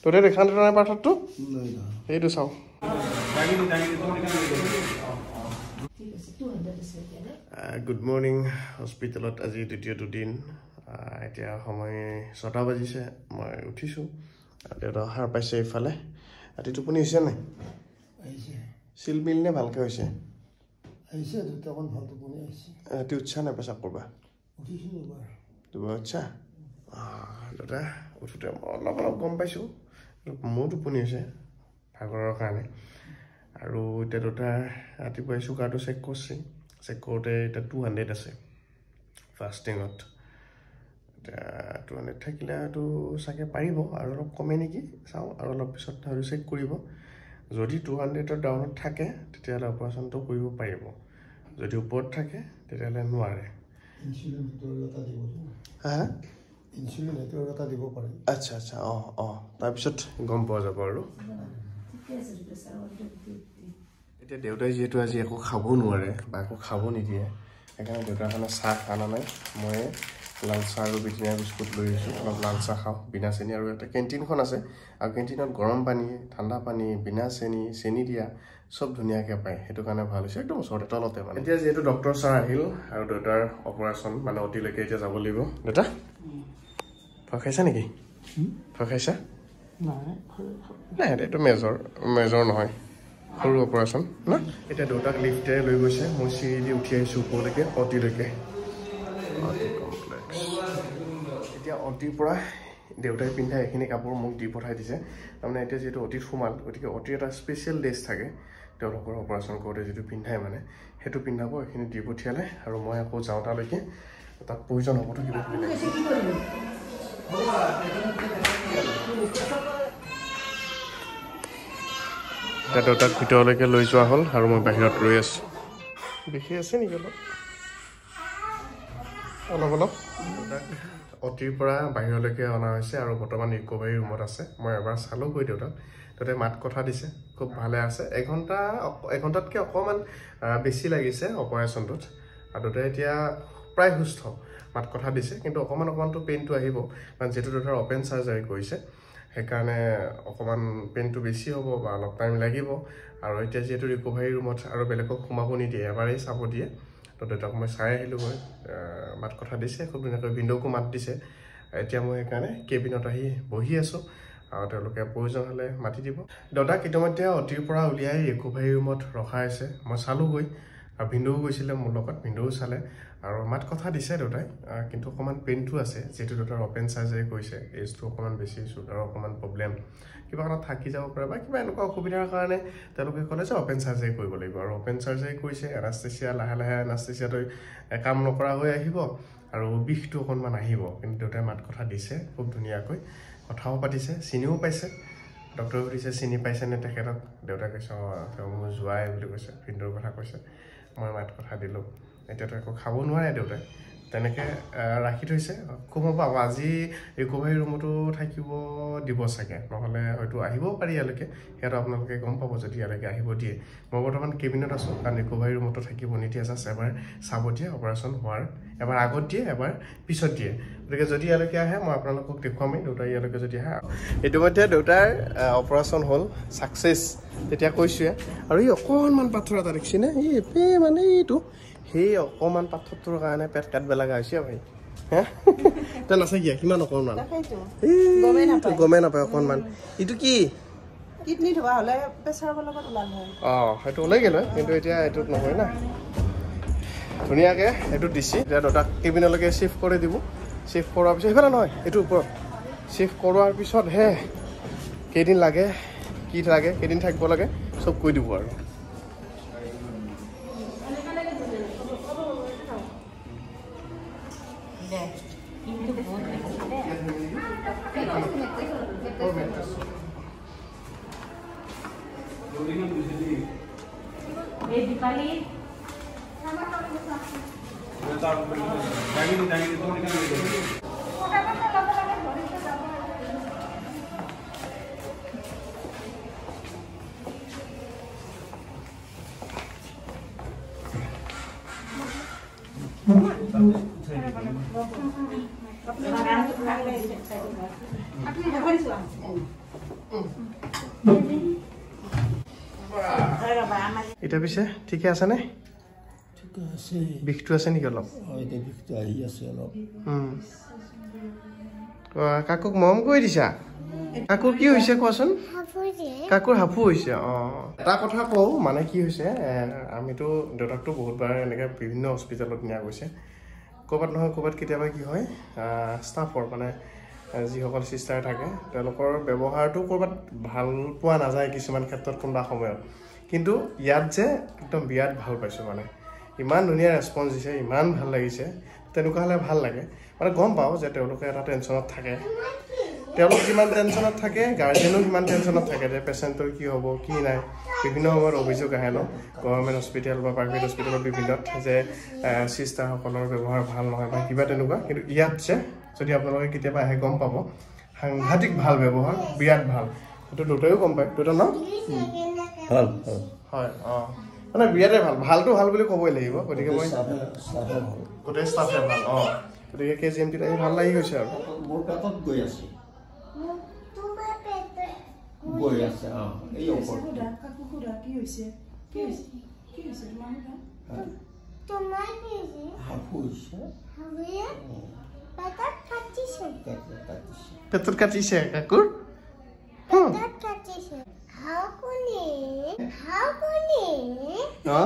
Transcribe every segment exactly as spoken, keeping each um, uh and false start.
তোৰে দেখা নাই পাথৰটো এইটো চাওঁ গুড মৰ্নিং হস্পিটেলত আজি দ্বিতীয়টো দিন এতিয়া সময় ছটা বাজিছে মই উঠিছোঁ দেউতা সাৰ পাইছে এইফালে ৰাতি টোপনি হৈছে নাই চিল মিল নে ভালকৈ হৈছে ৰাতি উৎসাহ নাই পেচাব কৰবা দুবাৰ উৎসাহ দাদা উঠোঁতে মই অলপ অলপ গম পাইছোঁ মোৰ টোপনি হৈছে ভাগৰৰ কাৰণে আৰু এতিয়া দুটা ৰাতিপুৱাই চুগাৰটো চেক কৰিছে চেক কৰোঁতে এতিয়া টু হাণ্ড্ৰেড আছে ফাষ্টিঙত এতিয়া টু হাণ্ড্ৰেড থাকিলে হয়তো চাগে পাৰিব আৰু অলপ কমে নেকি চাওঁ আৰু অলপ পিছত হয়তো চেক কৰিব যদি টু হাণ্ড্ৰেডৰ ডাউনত থাকে তেতিয়াহ'লে অপাৰেশ্যনটো কৰিব পাৰিব যদি ওপৰত থাকে তেতিয়াহ'লে নোৱাৰে হা ইনসুলিন এটো এটা দিব পাৰে আচ্ছা আচ্ছা অ অ তাৰপিছত গম পোৱা যাব আৰু এতিয়া দেউতাই যিহেতু আজি একো খাব নোৱাৰে বা একো খাব নিদিয়ে সেইকাৰণে দেউতাৰ কাৰণে চাহ আনা নাই মই লাল চাহ আৰু বিটিনা বিস্কুট লৈ আহিছোঁ অলপ লাল চাহ খাওঁ বিনা চেনি আৰু এটা কেণ্টিনখন আছে আৰু কেণ্টিনত গৰম পানী ঠাণ্ডা পানী বিনা চেনি চেনি দিয়া সব ধুনীয়াকৈ পায় সেইটো কাৰণে ভাল হৈছে একদম ওচৰতে তলতে মানে এতিয়া যিহেতু ডক্টৰ ছাৰ আহিল আৰু দেউতাৰ অপাৰেশ্যন মানে অতিলৈকে এতিয়া যাব লাগিব দেউতা ভয় খাইছা নেকি ভয় খাইছা নাই এইটো মেজৰ মেজৰ নহয় সৰু অপাৰেশ্যন ন এতিয়া দেউতাক লিফ্টেৰে লৈ গৈছে মই চিৰি দি উঠি আহিছোঁ ওপৰলৈকে অতিলৈকে অতি কমপ্লেক্স এতিয়া অতিৰ পৰা দেউতাই পিন্ধা এইখিনি কাপোৰ মোক দি পঠাই দিছে তাৰমানে এতিয়া যিহেতু অতিত সোমাল গতিকে অতিৰ এটা স্পেচিয়েল ড্ৰেছ থাকে তেওঁলোকৰ অপাৰেশ্যন কৰোঁতে যিটো পিন্ধাই মানে সেইটো পিন্ধাব এইখিনি দি পঠিয়ালে আৰু মই আকৌ যাওঁ তালৈকে তাত প্ৰয়োজন হ'বতো কিবা এতিয়া দেউতাক ভিতৰলৈকে লৈ যোৱা হ'ল আৰু মই বাহিৰত ৰৈ আছোঁ দেখি আছে নেকি অলপ অলপ অলপ অতিৰ পৰা বাহিৰলৈকে অনা হৈছে আৰু বৰ্তমান ৰিকভাৰী ৰুমত আছে মই এবাৰ চালোঁগৈ দেউতাক দেউতাই মাত কথা দিছে খুব ভালে আছে এঘণ্টা এঘণ্টাতকৈ অকণমান বেছি লাগিছে অপাৰেশ্যনটোত আৰু দেউতাই এতিয়া প্ৰায় সুস্থ মাত কথা দিছে কিন্তু অকণমান অকণমানটো পেইনটো আহিব কাৰণ যিহেতু দেউতাৰ অপেন চাৰ্জাৰী কৰিছে সেইকাৰণে অকণমান পেইনটো বেছি হ'ব বা অলপ টাইম লাগিব আৰু এতিয়া যিহেতু ৰিকভাৰী ৰুমত আৰু বেলেগক সোমাব নিদিয়ে এবাৰেই চাব দিয়ে তো দেউতাক মই চাই আহিলোঁগৈ মাত কথা দিছে খুব ধুনীয়াকৈ ভিনদেউকো মাত দিছে এতিয়া মই সেইকাৰণে কেবিনত আহি বহি আছোঁ আৰু তেওঁলোকে প্ৰয়োজন হ'লে মাতি দিব দেউতাক ইতিমধ্যে অতিৰ পৰা উলিয়াই ৰিকভাৰী ৰুমত ৰখাই আছে মই চালোঁগৈ আৰু ভিনদেউ গৈছিলে মোৰ লগত ভিনদেউ চালে আৰু মাত কথা দিছে দেউতাই কিন্তু অকণমান পেইনটো আছে যিহেতু দেউতাৰ অপেন চাৰ্জাৰী কৰিছে এজটো অকণমান বেছি চুগাৰৰ অকণমান প্ৰব্লেম কিবা কাৰণত থাকি যাব পাৰে বা কিবা এনেকুৱা অসুবিধাৰ কাৰণে তেওঁলোকে ক'লে যে অপেন চাৰ্জাৰী কৰিব লাগিব আৰু অপেন চাৰ্জাৰী কৰিছে এনাষ্টেচিয়া লাহে লাহে এনাষ্টেচিয়াটো কাম নকৰা হৈ আহিব আৰু বিষটো অকণমান আহিব কিন্তু দেউতাই মাত কথা দিছে খুব ধুনীয়াকৈ কথাও পাতিছে চিনিও পাইছে ডক্টৰে সুধিছে চিনি পাইছেনে তেখেতক দেউতাই কৈছে অঁ তেওঁ মোৰ যোৱাই বুলি কৈছে ভিনদেউৰ কথা কৈছে মই মাত কথা দিলোঁ এতিয়াতো একো খাব নোৱাৰে দেউতাই তেনেকৈ ৰাখি থৈছে খুব হ'ব আজি ৰিকভাৰী ৰুমতো থাকিব দিব চাগে নহ'লে হয়তো আহিবও পাৰি ইয়ালৈকে সিহঁতো আপোনালোকে গম পাব যদি ইয়ালৈকে আহিব দিয়ে মই বৰ্তমান কেবিনত আছোঁ কাৰণ ৰিকভাৰী ৰুমতো থাকিব নিদিয়ে জাষ্ট এবাৰ চাব দিয়ে অপাৰেশ্যন হোৱাৰ এবাৰ আগত দিয়ে এবাৰ পিছত দিয়ে গতিকে যদি ইয়ালৈকে আহে মই আপোনালোকক দেখুৱামেই দেউতাই ইয়ালৈকে যদি আহে ইতিমধ্যে দেউতাৰ অপাৰেশ্যন হ'ল ছাকচেছ তেতিয়া কৈছোঁৱে আৰু এই অকণমান পাথৰ এটা দেখিছেনে এই এপে মানে এইটো সেই অকণমান পাথৰটোৰ কাৰণে পেট কাটিব লগা হৈছে ভাই হে তই নাচাকিয়া কিমান অকণমান গমেই নাপায় অকণমান এইটো কি কিডনি ধোৱা হ'লে প্ৰেছাৰৰ লগত ওলাল হয় অঁ সেইটো ওলাই গ'ল কিন্তু এতিয়া এইটোত নহয় না ধুনীয়াকৈ এইটো দিছে এতিয়া দেউতাক কেবিনলৈকে শ্বিফ্ট কৰি দিব শ্বিফ্ট কৰাৰ পিছত সেইফালে নহয় এইটোৰ ওপৰত শ্বিফ্ট কৰোৱাৰ পিছতহে কেইদিন লাগে কি লাগে কেইদিন থাকিব লাগে চব কৈ দিব আৰু এটা পিছে ঠিকে আছে নে ঠিক আছে বিষটো আছে নেকি অলপ হয় দে বিষটো আহি আছে অলপ হুম কাকুক মৰম কৰি দিছা কাকুৰ কি হৈছে কোৱাচোন কাকুৰ হাফু হৈছে অ এটা কথা কওঁ মানে কি হৈছে আমিতো দেউতাকটো বহুতবাৰ এনেকৈ বিভিন্ন হস্পিটেলত নিয়া গৈছে ক'ৰবাত নহয় ক'ৰবাত কেতিয়াবা কি হয় ষ্টাফৰ মানে যিসকল চিষ্টাৰ থাকে তেওঁলোকৰ ব্যৱহাৰটো ক'ৰবাত ভাল পোৱা নাযায় কিছুমান ক্ষেত্ৰত কোনোবা সময়ত কিন্তু ইয়াত যে একদম বিৰাট ভাল পাইছোঁ মানে ইমান ধুনীয়া ৰেছপন্স দিছে ইমান ভাল লাগিছে তেনেকুৱা হ'লে ভাল লাগে মানে গম পাওঁ যে তেওঁলোকে এটা টেনশ্যনত থাকে তেওঁলোক যিমান টেনশ্যনত থাকে গাৰ্জেনো সিমান টেনশ্যনত থাকে যে পেচেণ্টৰ কি হ'ব কি নাই বিভিন্ন সময়ত অভিযোগ আহে ন গভৰ্ণমেণ্ট হস্পিটেল বা প্ৰাইভেট হস্পিটেলৰ বিভিন্নত যে চিষ্টাৰসকলৰ ব্যৱহাৰ ভাল নহয় বা কিবা তেনেকুৱা কিন্তু ইয়াত যে যদি আপোনালোকে কেতিয়াবা আহে গম পাব সাংঘাতিক ভাল ব্যৱহাৰ বিৰাট ভাল সেইটো দুটাইও গম পায় দুটা ন ভাল হয় অঁ মানে বিৰাটে ভাল ভালটো ভাল বুলি ক'বই লাগিব গতিকে মই গোটেই ষ্টাফে ভাল অঁ গতিকে কে জি এম টিত আহি ভাল লাগি গৈছে আৰু মোৰ পেটত গৈ আছে গৈ আছে অঁ এই ওপৰত কাকু খুৰা কি হৈছে কি হৈছে কি হৈছে তোমাৰ তোমার কি হাফু হৈছে হবে পেটত কাটিছে পেটত কাটিছে কাকুৰ পেটত কাটিছে হাউ কোনি হাউ কোনি অঁ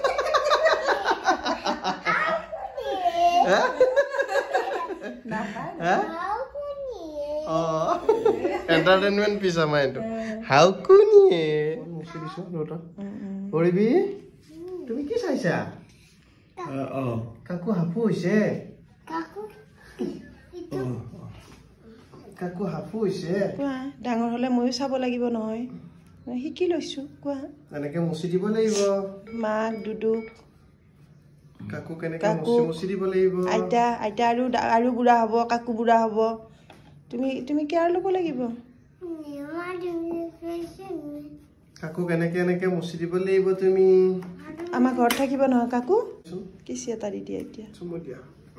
হাউ কোনি অঁ এণ্টাৰটেইনমেণ্ট পিছ আমাৰ এইটো হাউ কোনিয়ে মুচি দিছোঁ দুটা কৰিবি তুমি কি চাইছা অঁ কাকু হাফু হৈছে কাকু কাকু হাফু হৈছে কোৱা ডাঙৰ হ'লে ময়ো চাব লাগিব নহয় শিকি লৈছোঁ কোৱা এনেকে মুচি দিব লাগিব মাক দুদুক কাকু কেনেকে কাকু মুচি মুচি দিব লাগিব আইতা আইতা আৰু আৰু বুঢ়া হ'ব কাকু বুঢ়া হ'ব তুমি তুমি কেয়াৰ ল'ব লাগিব নিমা তুমি কৈছে কাকু কেনেকে এনেকে মুচি দিব লাগিব তুমি আমাৰ ঘৰত থাকিব নহয় কাকু কিচি এটা দি দিয়া এতিয়া চুমু দিয়া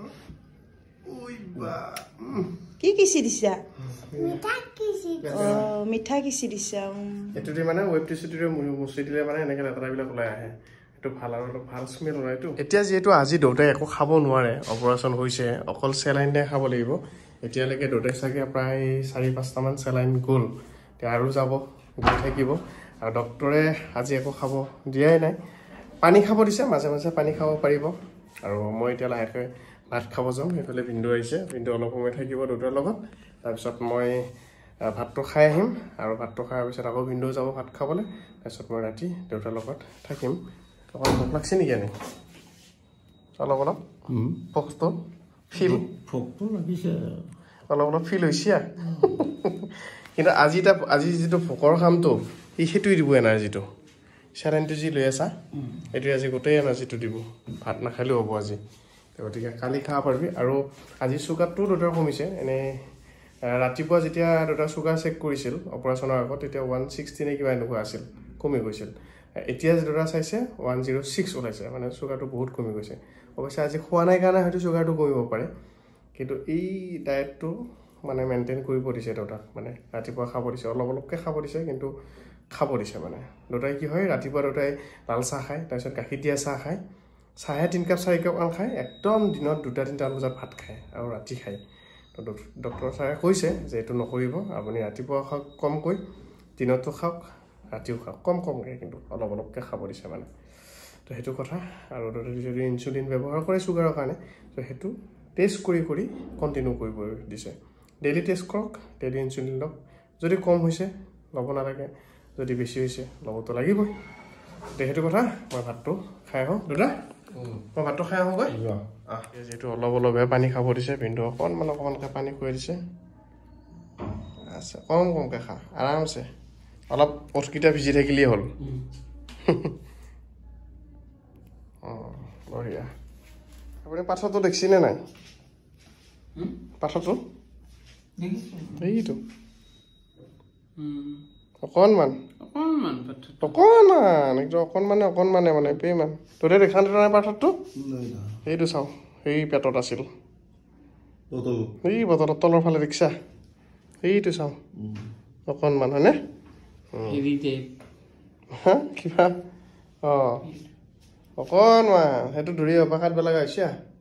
ওই বা কি কিচি দিছা মিঠা কিছি অঁ মিঠা কিচি দিছা এইটো দি মানে ৱেব টিচুটোৰে মুচি দিলে মানে এনেকে লেতেৰাবিলাক ওলাই আহে এইটো ভাল আৰু অলপ ভাল স্মেল ওলাইতো এতিয়া যিহেতু আজি দেউতাই একো খাব নোৱাৰে অপাৰেশ্যন হৈছে অকল চেলাইনহে খাব লাগিব এতিয়ালৈকে দেউতাই চাগে প্ৰায় চাৰি পাঁচটামান চেলাইন গ'ল এতিয়া আৰু যাব গৈ থাকিব আৰু ডক্টৰে আজি একো খাব দিয়াই নাই পানী খাব দিছে মাজে মাজে পানী খাব পাৰিব আৰু মই এতিয়া লাহেকৈ ভাত খাব যাম সেইফালে ভিন্দু আহিছে ভিন্দু অলপ সময় থাকিব দেউতাৰ লগত তাৰপিছত মই ভাতটো খাই আহিম আৰু ভাতটো খোৱাৰ পিছত আকৌ ভিন্দু যাব ভাত খাবলৈ তাৰপিছত মই ৰাতি দেউতাৰ লগত থাকিম অকণ ভোক লাগছে নেকি এনে অলপ অলপ ভোকটো ফিল ভোকটো লাগিছে অলপ অলপ ফিল হৈছে কিন্তু আজি এটা আজি যিটো ভোকৰ কামটো সি সেইটোৱে দিব এনাৰ্জিটো চেলাইনটো যি লৈ আছা এইটোৱে আজি গোটেই এনাৰ্জিটো দিব ভাত নাখালেও হ'ব আজি গতিকে কালি খাব পাৰিবি আৰু আজি চুগাৰটো দেউতাৰ কমিছে এনেই ৰাতিপুৱা যেতিয়া দেউতাৰ চুগাৰ চেক কৰিছিল অপাৰেশ্যনৰ আগত তেতিয়া ওৱান ছিক্সটি নে কিবা এনেকুৱা আছিল কমি গৈছিল এতিয়া দেউতা চাইছে ওৱান জিৰ' ছিক্স ওলাইছে মানে চুগাৰটো বহুত কমি গৈছে অৱশ্যে আজি খোৱা নাই কাৰণে হয়তো চুগাৰটো কমিব পাৰে কিন্তু এই ডায়েটটো মানে মেইনটেইন কৰিব দিছে দেউতাক মানে ৰাতিপুৱা খাব দিছে অলপ অলপকৈ খাব দিছে কিন্তু খাব দিছে মানে দেউতাই কি হয় ৰাতিপুৱা দেউতাই লাল চাহ খায় তাৰপিছত গাখীৰ দিয়া চাহ খায় চাহে তিনি কাপ চাৰি কাপ মান খায় একদম দিনত দুটা তিনিটামান বজাত ভাত খায় আৰু ৰাতি খায় তো ডক্টৰ ছাৰে কৈছে যে এইটো নকৰিব আপুনি ৰাতিপুৱা খাওক কমকৈ দিনতো খাওক ৰাতিও খাওক কম কমকৈ কিন্তু অলপ অলপকৈ খাব দিছে মানে তো সেইটো কথা আৰু যদি ইনচুলিন ব্যৱহাৰ কৰে চুগাৰৰ কাৰণে তো সেইটো টেষ্ট কৰি কৰি কণ্টিনিউ কৰিব দিছে ডেইলি টেষ্ট কৰক ডেইলি ইনচুলিন লওক যদি কম হৈছে ল'ব নালাগে যদি বেছি হৈছে ল'বতো লাগিবই তো সেইটো কথা মই ভাতটো খাই আহোঁ দাদা মই ভাতটো খাই আহোঁগৈ আহ যিহেতু অলপ অলপহে পানী খাব দিছে ভিন্দু অকণমান অকণমানকৈ পানী খুৱাই দিছে আচ্ছা কম কমকৈ খা আৰামছে অলপ ওঠকেইটা ভিজি থাকিলেই হ'ল অঁ বঢ়িয়া আপুনি পাথৰটো দেখিছেনে নাই পাথৰটো এইটো অকণমান অকণমান একদম অকণমানে অকণমানে মানে পেইমান তোৰে দেখা নাই পাথৰটো সেইটো চাওঁ সেই পেটত আছিল এই বটলত তলৰ ফালে দেখিছা সেইটো চাওঁ অকণমান হয়নে Irritate. হা কিবা অঁ অকণমান সেইটো ধৰি অপাসাত বেলেগ হৈছে